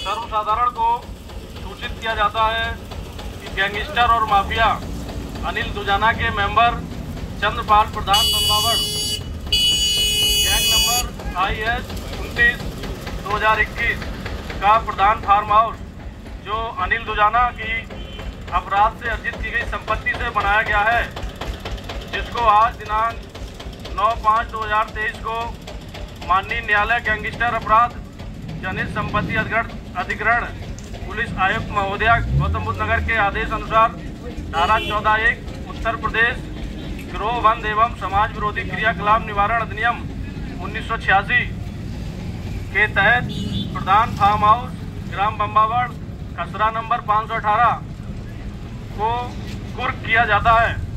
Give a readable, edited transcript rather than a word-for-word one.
सर्वसाधारण को सूचित किया जाता है कि गैंगस्टर और माफिया अनिल दुजाना के member Chandrapal Pradhan Bambawad gang number IS 29/2021 का प्रधान फार्म हाउस जो अनिल दुजाना की अपराध से अर्जित की गई संपत्ति से बनाया गया है, जिसको आज दिनांक 9/5/2023 को माननीय न्यायालय गैंगस्टर अपराध जनित संपत्ति अधिग्रहण पुलिस आयुक्त महोदया गौतम बुद्ध नगर के आदेश अनुसार धारा 14(1) उत्तर प्रदेश गिरोह बंद एवं समाज विरोधी क्रियाकलाप निवारण अधिनियम 1986 के तहत प्रधान फार्म हाउस ग्राम बम्बावड़ खसरा नंबर 518 को कुर्क किया जाता है।